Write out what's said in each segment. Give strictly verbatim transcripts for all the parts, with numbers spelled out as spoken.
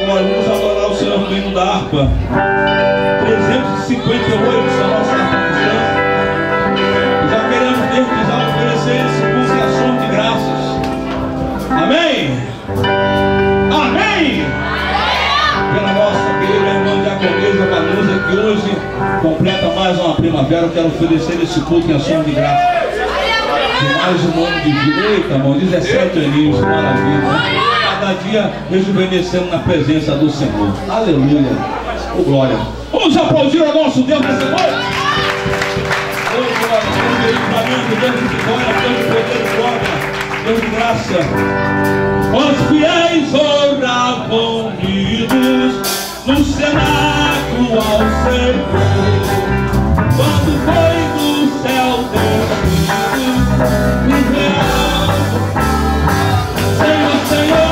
Agora vamos adorar o Senhor no hino da harpa trezentos e cinquenta e oito, essa nossa harpa cristã. Já queremos desde já oferecer esse culto e ação de graças. Amém? Amém? Pela nossa querida irmã diaconisa Vanusa, que hoje completa mais uma primavera, eu quero oferecer esse culto em ação de graças. De mais um ano de vida, eita, irmão, dezessete aninhos, maravilha. Cada dia rejuvenescendo na presença do Senhor. Aleluia. Oh, glória. Vamos aplaudir ao nosso Deus nessa noite. Oh, glória. Deus de equipamento, Deus de vitória, Deus de poder e glória, Deus de graça. Os fiéis oravam unidos no cenáculo ao Senhor. Quando foi do céu descido o real Senhor, Senhor,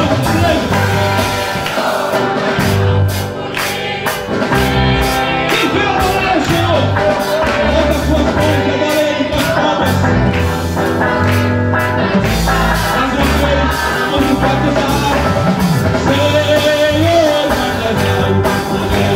quem veio adorar o Senhor? Bota suas mãos e adora Ele com as palmas. Mais uma vez, vamos batizar. Senhor, manda já o poder.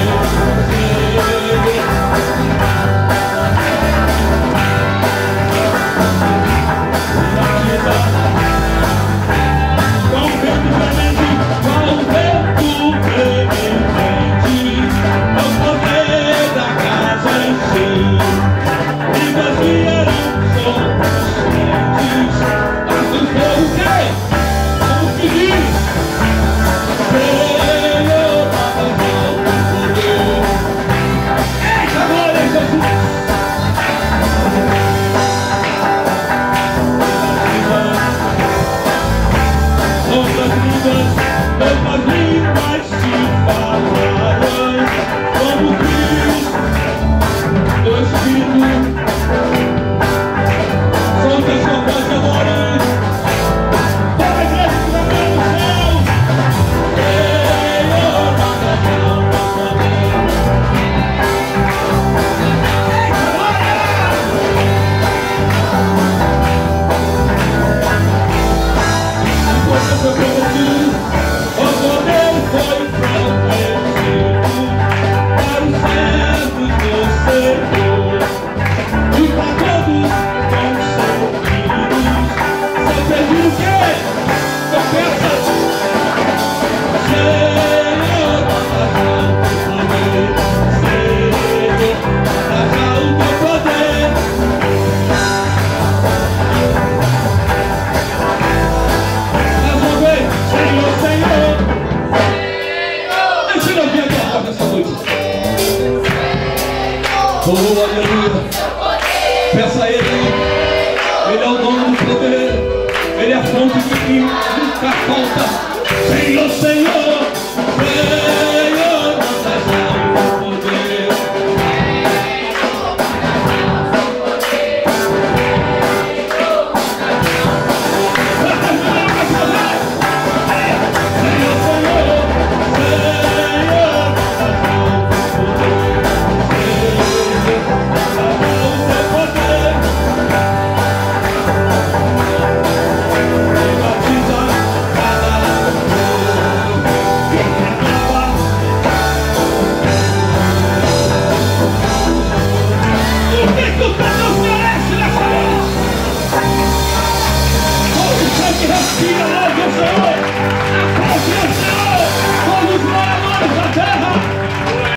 Oh, aleluia. Peça a Ele. Ele é o dono do poder. Ele é a fonte de que nunca falta. Senhor, Senhor, Senhor, manda já o poder. Senhor, Senhor, respira logo o Senhor.